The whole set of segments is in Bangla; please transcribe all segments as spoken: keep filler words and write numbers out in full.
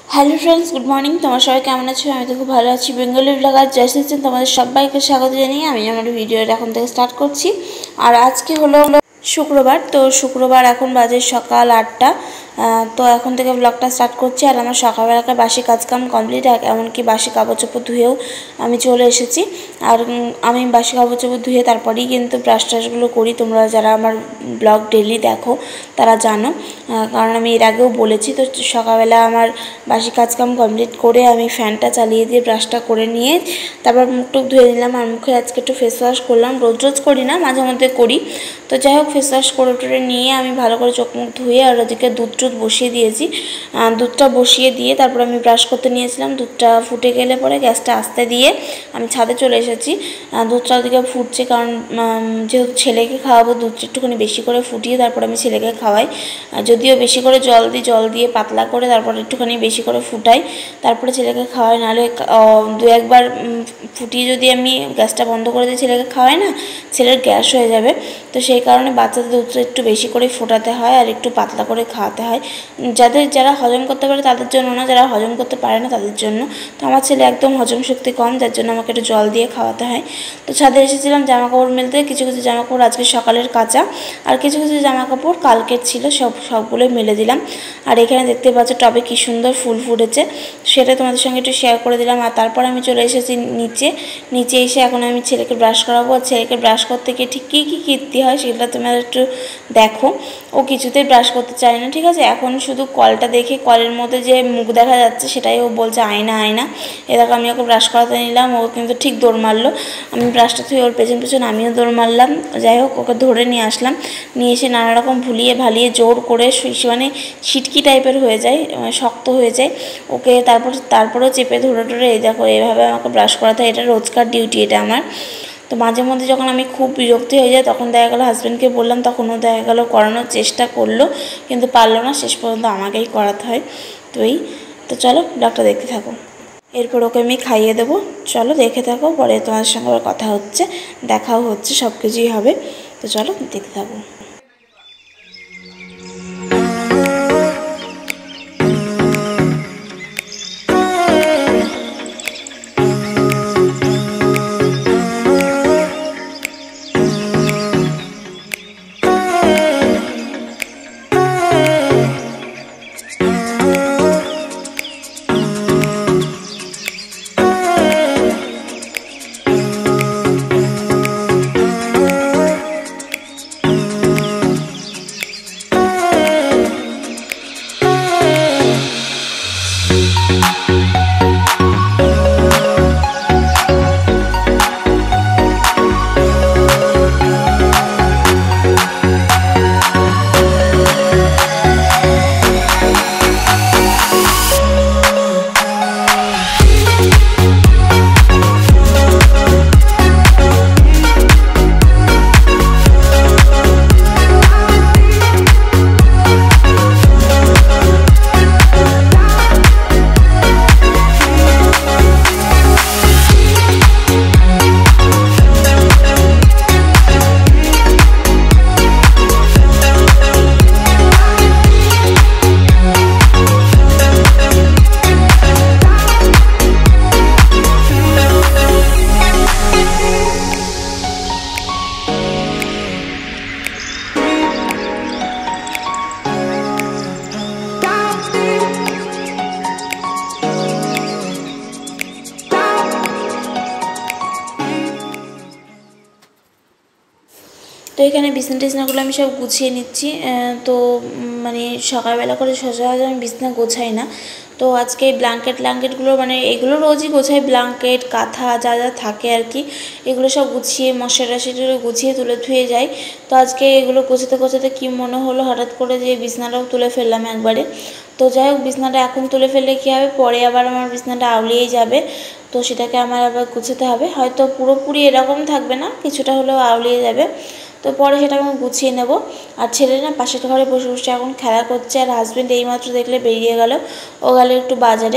हेलो फ्रेंड्स गुड मर्निंग तुम्हारा सबाई केमन आछो आमि तो खूब भालो आछि। बेंगली ब्लगार जयश्री तुम्हारे सबाइके स्वागत जानिए आमि आमार भिडियो एखन थेके स्टार्ट करछि। और आज के हलो शुक्रवार, तो शुक्रवार एखन बाजे सकाल आठटा। तो एखन थेके ब्लगटा स्टार्ट करछि। और आमार सकालबेलाकार बासी काजकाम कमप्लीट, एमनकि बासी कापड़ चोपड़ धुएও आमि चले एसेछि। और आमि बासी कापड़ चोपड़ धुए तारपरेই किन्तु ब्राश टाशगुलो करी। तोमरा जारा आमार ब्लग डेली देखो तारा जानो, कारण आमि एर आगेও বলেছি। तो सकालबेला आमार बासी काजकाम कमप्लीट करे आमि फैनटा चालिए दिए ब्राशटा करे निये तारपर मुख टुक धुए निलाम। और मुखे आजके एकटु फेस वाश करलाम, रोज रोज करी ना, माझे मধ্যে करी। तो যাই হোক फेस वाश করে টরে নিয়ে আমি ভালো করে চোখ মুখ ধুয়ে আর ওদিকে দুধ টুধ বসিয়ে দিয়েছি। দুধটা বসিয়ে দিয়ে তারপর আমি ব্রাশ করতে নিয়েছিলাম। দুধটা ফুটে গেলে পরে গ্যাসটা আস্তে দিয়ে আমি ছাদে চলে এসেছি। দুধটা ওদিকে ফুটছে, কারণ যেহেতু ছেলেকে খাওয়াবো দুধটা একটুখানি বেশি করে ফুটিয়ে তারপর আমি ছেলেকে খাওয়াই। যদিও বেশি করে জল দিই, জল দিয়ে পাতলা করে তারপর একটুখানি বেশি করে ফুটাই, তারপরে ছেলেকে খাওয়াই। নাহলে দু একবার ফুটিয়ে যদি আমি গ্যাসটা বন্ধ করে দিই ছেলেকে খাওয়াই না, ছেলের গ্যাস হয়ে যাবে। তো সেই কারণে বাচ্চাদের দুধটা একটু বেশি করে ফোটাতে হয় আর একটু পাতলা করে খাওয়াতে হয়। যাদের যারা হজম করতে পারে তাদের জন্য না, যারা হজম করতে পারে না তাদের জন্য। তো আমার ছেলে একদম হজম শক্তি কম, যার জন্য আমাকে একটু জল দিয়ে খাওয়াতে হয়। তো ছাদে এসেছিলাম জামা কাপড় মেলতে। কিছু কিছু জামা কাপড় আজকে সকালের কাঁচা, আর কিছু কিছু জামা কাপড় কালকের ছিল, সব সবগুলোই মেলে দিলাম। আর এখানে দেখতে পাচ্ছ টবে কি সুন্দর ফুল ফুটেছে, সেটা তোমাদের সঙ্গে একটু শেয়ার করে দিলাম। আর তারপর আমি চলে এসেছি নিচে। নিচে এসে এখন আমি ছেলেকে ব্রাশ করাবো। আর ছেলেকে ব্রাশ করতে গিয়ে ঠিক কী কী কীর্তি হয় সেটা তোমরা একটু দেখো। ও কিছুতেই ব্রাশ করতে চায় না, ঠিক আছে। এখন শুধু কলটা দেখে কলের মধ্যে যে মুখ দেখা যাচ্ছে সেটাই ও বলছে আয়না আয়না। এ দেখো আমি ওকে ব্রাশ করাতে নিলাম, ও কিন্তু ঠিক দৌড় মারলো। আমি ব্রাশটা থুয়ে ওর পেছন পেছন আমিও দৌড় মারলাম। যাই হোক ওকে ধরে নিয়ে আসলাম, নিয়ে এসে নানা রকম ভুলিয়ে ভালিয়ে জোর করে মানে ছিটকি টাইপের হয়ে যায়, শক্ত হয়ে যায় ওকে। তারপর তারপরেও চেপে ধরে ধরে এই দেখো এভাবে আমাকে ব্রাশ করাতে হয়। এটা রোজকার ডিউটি এটা আমার। তো মাঝে মধ্যে যখন আমি খুব বিরক্তি হয়ে যায় তখন দেখা গেলো হাজব্যান্ডকে বললাম, তখনও দেখা গেলো করানোর চেষ্টা করলো কিন্তু পারলো না, শেষ পর্যন্ত আমাকেই করাতে হয়। তো এই তো চলো ব্লগটা দেখতে থাকো। এরপর ওকে আমি খাইয়ে দেবো, চলো দেখে থাকো। পরে তোমাদের সঙ্গে আবার কথা হচ্ছে, দেখাও হচ্ছে, সব কিছুই হবে। তো চলো দেখতে থাকো। তো এখানে বিছনা টিছনাগুলো আমি সব গুছিয়ে নিচ্ছি। তো মানে সকালবেলা করে সচরাচর আমি বিছনা গোছাই না। তো আজকে ব্ল্যাঙ্কেট ব্ল্যাঙ্কেটগুলো মানে এগুলো রোজই গোছাই, ব্ল্যাঙ্কেট কাঁথা যা যা থাকে আর কি, এগুলো সব গুছিয়ে মশারি টশারি গুছিয়ে তুলে ধুয়ে যাই। তো আজকে এগুলো গোছাতে গোছাতে কী মনে হলো হঠাৎ করে যে বিছনাটাও তুলে ফেললাম একবারে। তো যাই হোক বিছনাটা এখন তুলে ফেললে কী হবে, পরে আবার আমার বিছনাটা আউলিয়েই যাবে। তো সেটাকে আমার আবার গুছাতে হবে, হয়তো পুরোপুরি এরকম থাকবে না, কিছুটা হলেও আউলিয়ে যাবে। তো পরে সেটা আমি গুছিয়ে নেব। আর ছেলে না পাশের ঘরে বসে বসে এখন খেলা করছে। আর হাজব্যান্ড এইমাত্র দেখলে বেরিয়ে গেল, ও গেল একটু বাজারে।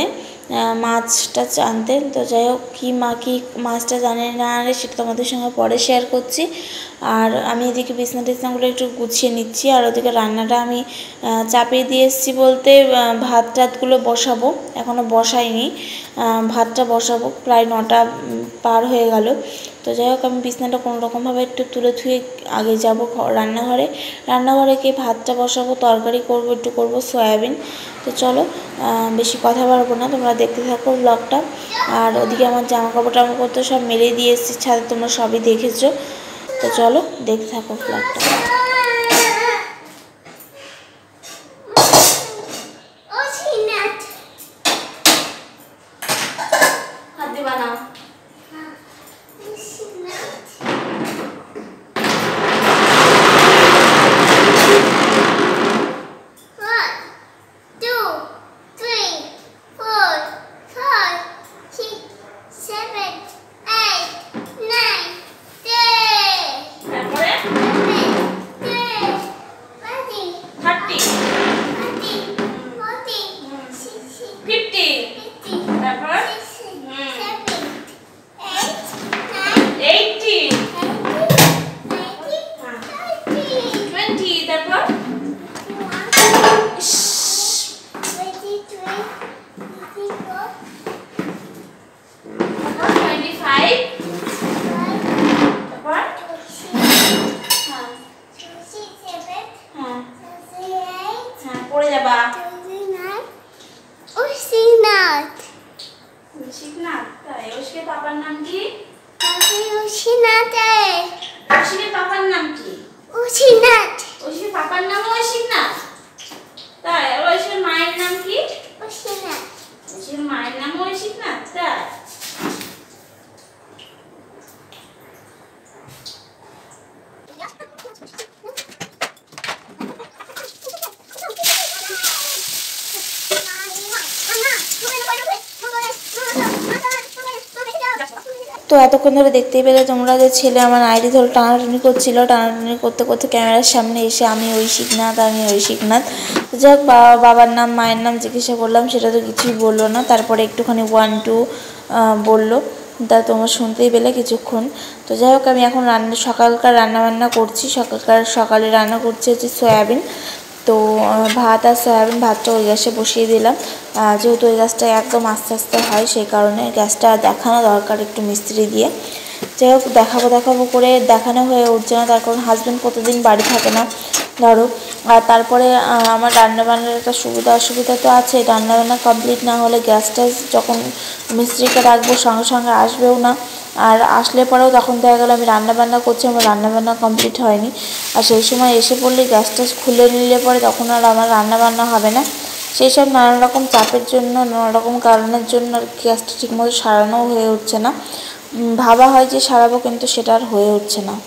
মাছটা আনতে। তো যাই হোক কী মা কী মাছটা জানে না আনে সেটা তোমাদের সঙ্গে পরে শেয়ার করছি। আর আমি এদিকে বিছনা টিছনাগুলো একটু গুছিয়ে নিচ্ছি, আর ওদিকে রান্নাটা আমি চাপিয়ে দিয়ে এসেছি বলতে ভাত টাতগুলো বসাবো, এখনও বসাইনি, ভাতটা বসাবো, প্রায় নটা পার হয়ে গেল। তো যাই হোক আমি বিছনাটা কোনো রকমভাবে একটু তুলে থুয়ে আগে যাব রান্নাঘরে, রান্নাঘরে গিয়ে ভাতটা বসাবো, তরকারি করব, একটু করব সয়াবিন। তো চলো বেশি কথা বলবো না, তোমরা দেখতে থাকো ব্লগটা। আর ওদিকে আমার জামা কাপড় টামা করতে সব মেলে দিয়ে এসেছি ছাদে, তোমরা সবই দেখেছো। তো চলো দেখতে থাকো ব্লগটা। পাপার নাম কি? পাপার নাম কি? ঐশীর পাপার নাম ঐশীনাথ। তাই ঐশীর মায়ের নাম কি? ঐশীর মায়ের নাম ঐশীনাথ। তাই তো এতক্ষণ ধরে দেখতেই পেলে তোমরা যে ছেলে আমার আইডি ধরে টানাটানি করছিল, টানাটানি করতে করতে ক্যামেরার সামনে এসে আমি ঐশীনাথ আমি ঐশীনাথ যাই হোক বাবা বাবার নাম মায়ের নাম জিজ্ঞাসা করলাম, সেটা তো কিছুই বললো না। তারপরে একটুখানি ওয়ান টু বললো, তা তোমরা শুনতেই পেলে কিছুক্ষণ। তো যাই হোক আমি এখন রান্না সকালকার রান্নাবান্না করছি। সকালকার সকালে রান্না করছি হচ্ছে সয়াবিন। তো ভাত আর সয়াবিন, ভাতটা ওই গ্যাসে বসিয়ে দিলাম, যেহেতু ওই গ্যাসটা একদম আস্তে আস্তে হয় সেই কারণে গ্যাসটা দেখানো দরকার একটু মিস্ত্রি দিয়ে। যাই হোক দেখাবো দেখাবো করে দেখানো হয়ে উঠছে না, তার কারণ হাজব্যান্ড কতদিন বাড়ি থাকে না ধরো। আর তারপরে আমার রান্নাবান্নার একটা সুবিধা অসুবিধা তো আছে, রান্নাবান্না কমপ্লিট না হলে গ্যাসটা যখন মিস্ত্রিকে রাখবো সঙ্গে সঙ্গে আসবেও না, আর আসলে পরেও তখন দেখা গেলো আমি রান্নাবান্না করছি, আমার রান্নাবান্না কমপ্লিট হয়নি। আর সেই সময় এসে পড়লে গ্যাসটা খুলে নিলে পরে তখন আর আমার রান্নাবান্না হবে না। সেই সব নানা রকম চাপের জন্য, নানা রকম কারণের জন্য গ্যাসটা ঠিকমতো সারানোও হয়ে উঠছে না। ভাবা হয় যে সারাবো, কিন্তু সেটা আর হয়ে উঠছে না।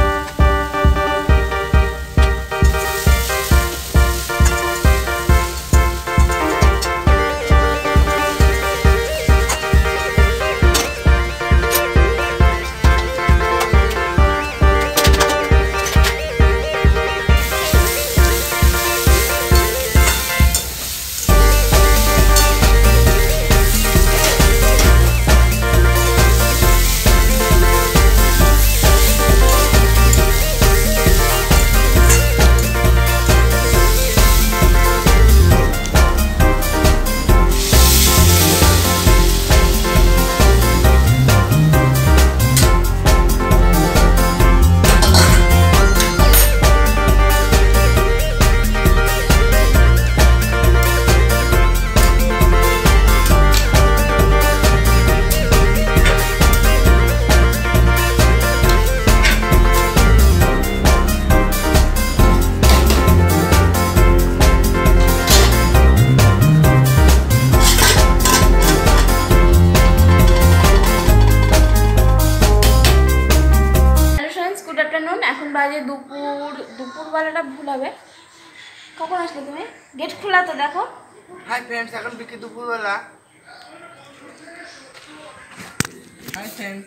বাজে দুপুর দুপুরবেলাটা ভুল হবে। কখন আসলে তুমি? গেট খোলা তো দেখো। হাই ফ্রেন্ডস, এখন বিকেল দুপুরবেলা। Hi friends.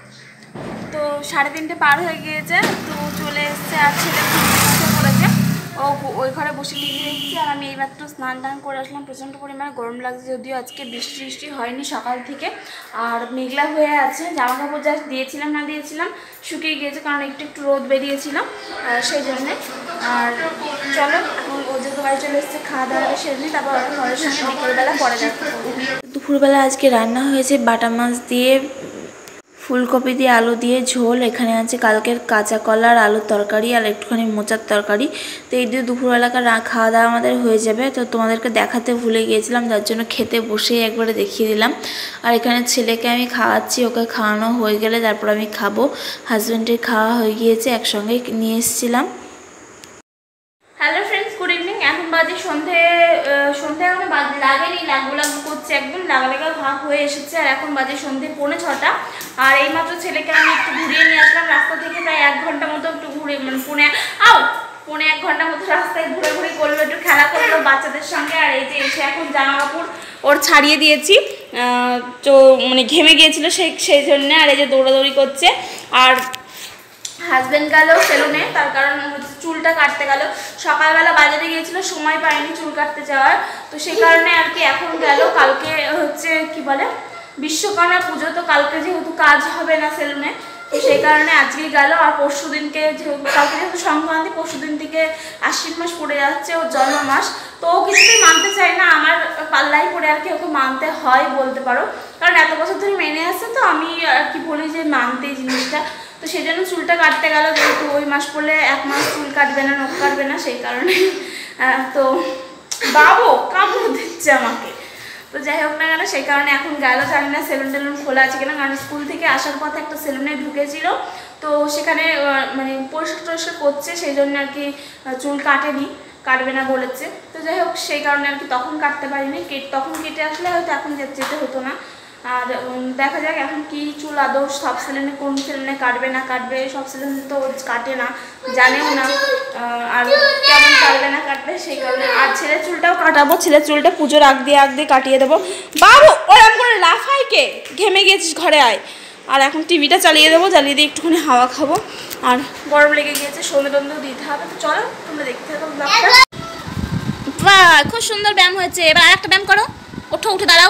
তো সাড়ে তিনটে পার হয়ে গিয়েছে, তো চলে এসছে আর ছেলে ঘুমিয়ে পড়েছে। ও ওই ঘরে বসে টিভি দেখছি আর আমি এইমাত্র স্নান টান করে আসলাম। প্রচণ্ড পরিমাণে গরম লাগছে, যদিও আজকে বৃষ্টি বৃষ্টি হয়নি সকাল থেকে, আর মেঘলা হয়ে আছে। জামা কাপড় যা দিয়েছিলাম না দিয়েছিলাম শুকিয়ে গিয়েছে, কারণ একটু একটু রোদ বেরিয়েছিলাম সেই জন্যে। আর চলো এখন ও যেহেতু বাড়ি চলে এসেছে, খাওয়া দাওয়াটা সেরে নিই, তারপর ঘরের সঙ্গে বিকেলবেলা পরে যাচ্ছে। দুপুরবেলা আজকে রান্না হয়েছে বাটা মাছ দিয়ে, ফুলকপি দিয়ে আলু দিয়ে ঝোল, এখানে আছে কালকের কাঁচা কলা আর আলুর তরকারি আর একটুখানি মোচার তরকারি। তো এই দিয়ে দুপুরবেলাকার খাওয়া দাওয়া আমাদের হয়ে যাবে। তো তোমাদেরকে দেখাতে ভুলে গিয়েছিলাম, যার জন্য খেতে বসেই একবারে দেখিয়ে দিলাম। আর এখানে ছেলেকে আমি খাওয়াচ্ছি, ওকে খাওয়ানো হয়ে গেলে তারপর আমি খাবো। হাজব্যান্ডের খাওয়া হয়ে গিয়েছে, একসঙ্গে নিয়ে এসেছিলাম। Hello friends, good evening. এখন বাজে সন্ধে, সন্ধে এখন বাজে লাগেনি, লাগবো লাগবো করছে, একদম লাগা লাগা ভাব হয়ে এসেছে। আর এখন বাজে সন্ধে পৌনে ছটা। আর এইমাত্র ছেলেকে আমি একটু ঘুরিয়ে নিয়ে আসলাম রাস্তা থেকে, প্রায় এক ঘন্টা মতো একটু ঘুরে, মানে পৌনে আও পৌনে এক ঘন্টা মতো রাস্তায় ঘুরে ঘুরে করলো, একটু খেলা করলো বাচ্চাদের সঙ্গে। আর এই যে এসে এখন জামা কাপড় ওর ছাড়িয়ে দিয়েছি, তো মানে ঘেমে গিয়েছিল সেই সেই জন্যে। আর এই যে দৌড়াদৌড়ি করছে। আর হাজব্যান্ড গেল সেলুনে, তার কারণ হচ্ছে চুলটা কাটতে গেল। সকালবেলা বাজারে গিয়েছিল, সময় পায়নি চুল কাটতে যাওয়ার, তো সেই কারণে আর কি এখন গেল। কালকে হচ্ছে কি বলে বিশ্বকর্মা পুজো, তো কালকে যেহেতু কাজ হবে না সেলুনে, তো সেই কারণে আজকেই গেল। আর পরশু দিনকে যেহেতু কালকে যেহেতু সংক্রান্তি, পরশু দিন থেকে আশ্বিন মাস পড়ে যাচ্ছে, ওর জন্ম মাস। তো ও কিছুতেই মানতে চায় না, আমার পাল্লাই পড়ে আর কি ওকে মানতে হয় বলতে পারো, কারণ এত বছর ধরে মেনে আসছে। তো আমি আর কি বলি যে মানতে এই জিনিসটা, তো সেই জন্য চুলটা কাটতে গেল। যেহেতু ওই মাস পড়লে এক মাস চুল কাটবে না, নখ কাটবে না, সেই কারণে। তো বাবু কামড় দিচ্ছে আমাকে। তো যাই হোক না কেন, সেই কারণে এখন গেল। জানি না সেলুন টেলুন খোলা আছে কিনা, কারণ স্কুল থেকে আসার পথে একটা সেলুনে ঢুকেছিল, তো সেখানে মানে পরিষ্কার টরিষ্কার করছে, সেই জন্য আর কি চুল কাটেনি, কাটবে না বলেছে। তো যাই হোক সেই কারণে আর কি তখন কাটতে পারিনি, তখন কেটে আসলে হয়তো এখন যেতে হতো না। আর দেখা যাক এখন কি চুল আদৌ সব সেলুনে কোন সেলুনে কাটবে না কাটবে, সব সেলুনে তো কাটে না, জানেও না, আর কেমন কাটবে না কাটবে সেই কারণে। আর ছেলের চুলটাও কাটাবো, ছেলের চুলটা পুজোর আগ দিয়ে আগ দিয়ে কাটিয়ে দেবো। বাবু ওরকম করে লাফাই কে, ঘেমে গিয়েছিস, ঘরে আয়। আর এখন টিভিটা চালিয়ে দেবো, জ্বালিয়ে দিয়ে একটুখানি হাওয়া খাবো। আর গরম লেগে গিয়েছে, সন্ধে টন্ধেও দিতে হবে। তো চলো তোমরা দেখতে থাকো ব্লগটা। বাহ খুব সুন্দর ব্যায়াম হয়েছে, এবার আর একটা ব্যায়াম করো, ওঠো উঠে দাঁড়াও।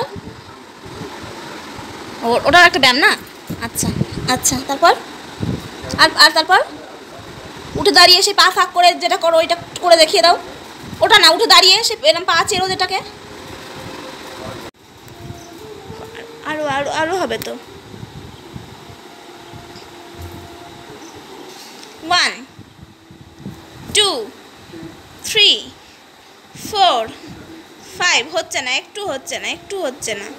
ও ওটার একটা ব্যায়াম না, আচ্ছা আচ্ছা। তারপর আর আর তারপর উঠে দাঁড়িয়ে সে পা ফাঁক করে যেটা করো ওইটা করে দেখিয়ে দাও। ওটা না, উঠে দাঁড়িয়ে সে এরকম পা চেরো যেটাকে, আরও আরও আরও হবে তো। One two three four five. হচ্ছে না, একটু হচ্ছে না, একটু হচ্ছে না।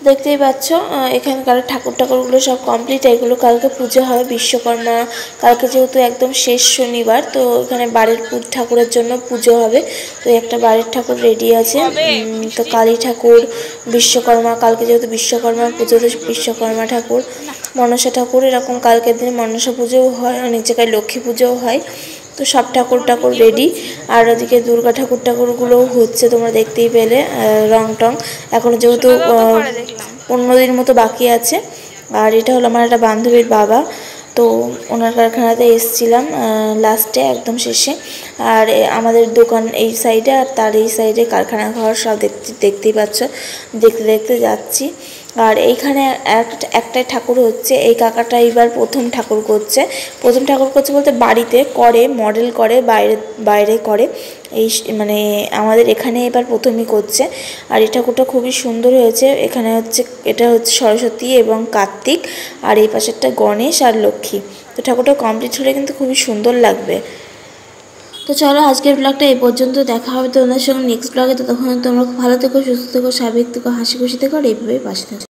দেখতেই পাচ্ছ এখানকার ঠাকুর ঠাকুরগুলো সব কমপ্লিট। এগুলো কালকে পুজো হবে বিশ্বকর্মা, কালকে যেহেতু একদম শেষ শনিবার, তো এখানে বাড়ির ঠাকুরের জন্য পুজো হবে। তো একটা বাড়ির ঠাকুর রেডি আছে। তো কালী ঠাকুর, বিশ্বকর্মা, কালকে যেহেতু বিশ্বকর্মা পুজো, তো বিশ্বকর্মা ঠাকুর, মনসা ঠাকুর, এরকম কালকের দিনে মনসা পুজোও হয়, অনেক জায়গায় লক্ষ্মী পুজোও হয়। তো সব ঠাকুর ঠাকুর রেডি। আর ওদিকে দুর্গা ঠাকুর ঠাকুরগুলোও হচ্ছে, তোমরা দেখতেই পেলে রং টং। এখন যেহেতু পনেরো দিন মতো বাকি আছে। আর এটা হলো আমার একটা বান্ধবীর বাবা, তো ওনার কারখানাতে এসেছিলাম লাস্টে একদম শেষে। আর আমাদের দোকান এই সাইডে, আর তার এই সাইডে কারখানা ঘর সব দেখতে দেখতেই পাচ্ছ, দেখতে দেখতে যাচ্ছি। আর এইখানে একটাই ঠাকুর হচ্ছে, এই কাকাটা এবার প্রথম ঠাকুর করছে। প্রথম ঠাকুর করছে বলতে বাড়িতে করে, মডেল করে, বাইরে বাইরে করে, এই মানে আমাদের এখানে এবার প্রথমই করছে। আর এই ঠাকুরটা খুবই সুন্দর হয়েছে। এখানে হচ্ছে, এটা হচ্ছে সরস্বতী এবং কার্তিক, আর এই পাশেরটা গণেশ আর লক্ষ্মী। তো ঠাকুরটা কমপ্লিট হলে কিন্তু খুবই সুন্দর লাগবে। তো চলো আজকের ব্লগটা এই পর্যন্ত, দেখা হবে তোমাদের সঙ্গে নেক্সট ব্লগে। তো তখন তোমরা ভালো থেকো, সুস্থ থেকো, স্বাভাবিক থেকো, হাসি খুশি থেকো, আর এইভাবেই পাশে থাকো।